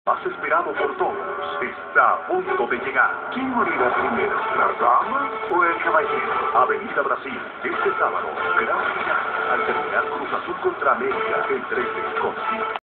Más esperado por todos, está a punto de llegar. ¿Quién morirá primero, la dama o el caballero? Avenida Brasil, este sábado, gracias al terminar Cruz Azul contra América, el 13, con